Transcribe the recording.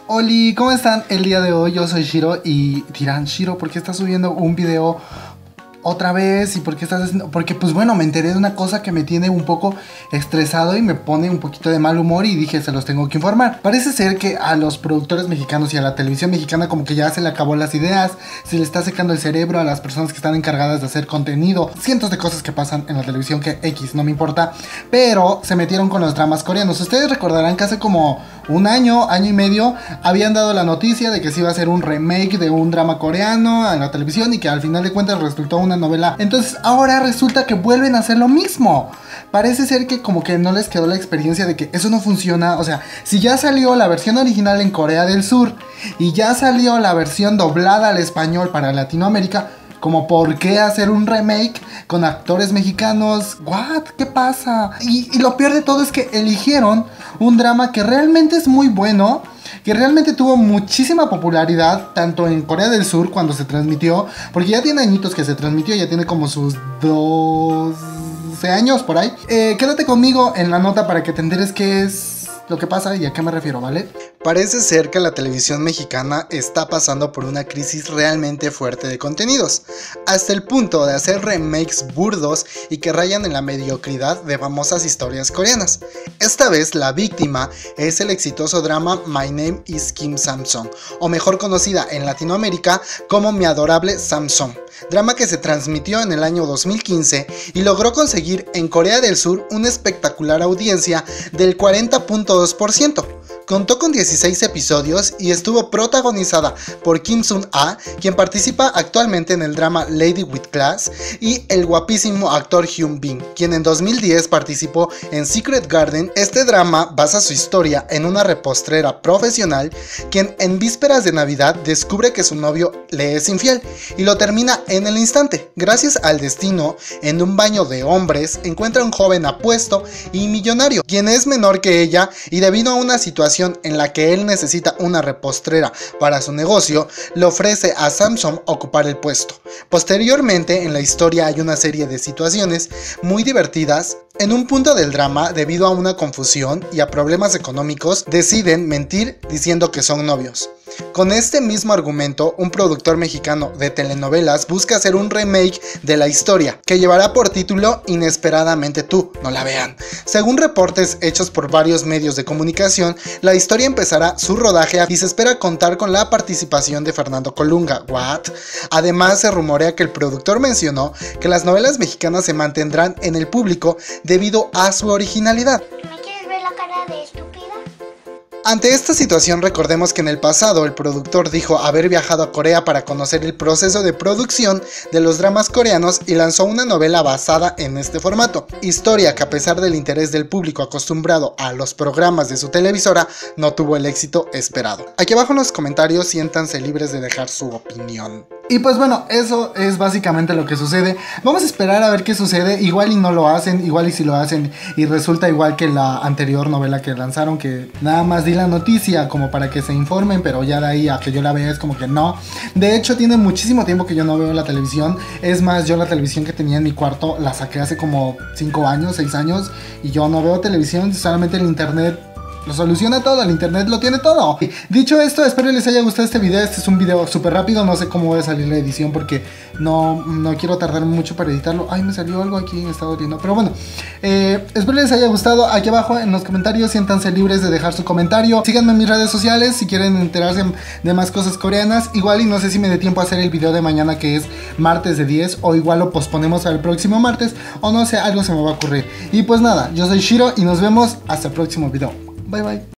Oli, ¿cómo están? El día de hoy yo soy Shiro y dirán, Shiro, ¿por qué estás subiendo un video otra vez? ¿Y por qué estás haciendo? Porque pues bueno, me enteré de una cosa que me tiene un poco estresado y me pone un poquito de mal humor y dije, se los tengo que informar. Parece ser que a los productores mexicanos y a la televisión mexicana como que ya se le acabó las ideas, se le está secando el cerebro a las personas que están encargadas de hacer contenido. Cientos de cosas que pasan en la televisión que X, no me importa, pero se metieron con los dramas coreanos. Ustedes recordarán que hace como un año y medio habían dado la noticia de que se iba a hacer un remake de un drama coreano en la televisión y que al final de cuentas resultó una novela. Entonces ahora resulta que vuelven a hacer lo mismo. Parece ser que como que no les quedó la experiencia de que eso no funciona. O sea, si ya salió la versión original en Corea del Sur y ya salió la versión doblada al español para Latinoamérica, como por qué hacer un remake con actores mexicanos. ¿What? ¿Qué pasa? Y lo peor de todo es que eligieron un drama que realmente es muy bueno, que realmente tuvo muchísima popularidad, tanto en Corea del Sur cuando se transmitió, porque ya tiene añitos que se transmitió, ya tiene como sus 12 años por ahí. Quédate conmigo en la nota para que te enteres qué es lo que pasa y a qué me refiero, ¿vale? Parece ser que la televisión mexicana está pasando por una crisis realmente fuerte de contenidos, hasta el punto de hacer remakes burdos y que rayan en la mediocridad de famosas historias coreanas. Esta vez la víctima es el exitoso drama My Name is Kim Samsung, o mejor conocida en Latinoamérica como Mi Adorable Samsung, drama que se transmitió en el año 2015 y logró conseguir en Corea del Sur una espectacular audiencia del 40.2%. Contó con 16 episodios y estuvo protagonizada por Kim Sun-ah, quien participa actualmente en el drama Lady with Class, y el guapísimo actor Hyun Bin, quien en 2010 participó en Secret Garden. Este drama basa su historia en una repostrera profesional, quien en vísperas de Navidad descubre que su novio le es infiel y lo termina en el instante. Gracias al destino, en un baño de hombres encuentra a un joven apuesto y millonario, quien es menor que ella, y debido a una situación en la que él necesita una repostrera para su negocio, le ofrece a Samsung ocupar el puesto. Posteriormente en la historia hay una serie de situaciones muy divertidas. En un punto del drama, debido a una confusión y a problemas económicos, deciden mentir diciendo que son novios. Con este mismo argumento, un productor mexicano de telenovelas busca hacer un remake de la historia, que llevará por título Inesperadamente tú, no la vean. Según reportes hechos por varios medios de comunicación, la historia empezará su rodaje y se espera contar con la participación de Fernando Colunga. ¿What? Además, se rumorea que el productor mencionó que las novelas mexicanas se mantendrán en el público debido a su originalidad. ¿Me quieres ver la cara de estúpida? Ante esta situación, recordemos que en el pasado el productor dijo haber viajado a Corea para conocer el proceso de producción de los dramas coreanos y lanzó una novela basada en este formato, historia que a pesar del interés del público acostumbrado a los programas de su televisora, no tuvo el éxito esperado. Aquí abajo en los comentarios siéntanse libres de dejar su opinión. Y pues bueno, eso es básicamente lo que sucede. Vamos a esperar a ver qué sucede. Igual y no lo hacen, igual y si lo hacen y resulta igual que la anterior novela que lanzaron, que nada más di la noticia como para que se informen, pero ya de ahí a que yo la vea es como que no. De hecho, tiene muchísimo tiempo que yo no veo la televisión. Es más, yo la televisión que tenía en mi cuarto la saqué hace como 5 años, 6 años, y yo no veo televisión, solamente el internet lo soluciona todo, el internet lo tiene todo. Dicho esto, espero les haya gustado este video. Este es un video súper rápido, no sé cómo va a salir la edición porque no quiero tardar mucho para editarlo. Ay, me salió algo aquí, me está doliendo. Pero bueno, espero les haya gustado. Aquí abajo en los comentarios siéntanse libres de dejar su comentario. Síganme en mis redes sociales si quieren enterarse de más cosas coreanas. Igual y no sé si me dé tiempo a hacer el video de mañana, que es martes de 10, o igual lo posponemos al próximo martes, o no sé, algo se me va a ocurrir. Y pues nada, yo soy Shiro y nos vemos hasta el próximo video. Bye bye.